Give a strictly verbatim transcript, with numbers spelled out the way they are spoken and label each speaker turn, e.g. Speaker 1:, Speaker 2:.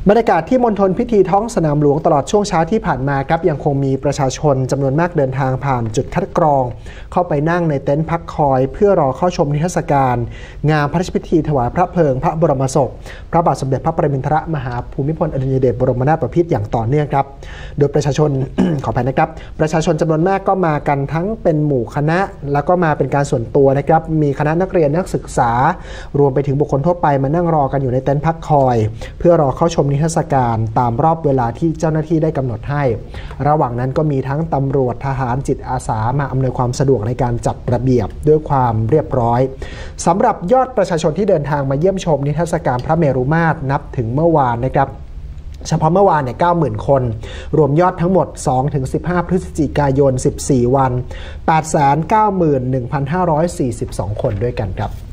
Speaker 1: บรรยากาศที่มณฑลพิธีท้องสนามหลวงตลอดช่วงเช้าที่ผ่านมาครับยังคงมีประชาชนจำนวนมากเดินทางผ่านจุดคัดกรองเข้าไปนั่งในเต็นท์พักคอยเพื่อรอเข้าชมนิทรรศการงานพระราชพิธีถวายพระเพลิงพระบรมศพพระบาทสมเด็จพระปรมินทรมหาภูมิพลอดุลยเดชบรมนาถบพิตรอย่างต่อเนื่องครับโดยประชาชน ขออภัยนะครับประชาชนจำนวนมากก็มากันทั้งเป็นหมู่คณะแล้วก็มาเป็นการส่วนตัวนะครับมีคณะนักเรียนนักศึกษารวมไปถึงบุคคลทั่วไปมานั่งรอกันอยู่ในเต็นท์พักคอยเพื่อรอเข้าชมนิทรรศการตามรอบเวลาที่เจ้าหน้าที่ได้กำหนดให้ระหว่างนั้นก็มีทั้งตำรวจทหารจิตอาสามาอำนวยความสะดวกในการจัดระเบียบด้วยความเรียบร้อยสำหรับยอดประชาชนที่เดินทางมาเยี่ยมชมนิทรรศการพระเมรุมาตรนับถึงเมื่อวานนะครับเฉพาะเมื่อวานเนี่ย เก้าหมื่น คนรวมยอดทั้งหมด สองถึงสิบห้า พฤศจิกายน สิบสี่ วัน แปดแสนเก้าหมื่นหนึ่งพันห้าร้อยสี่สิบสอง คนด้วยกันครับ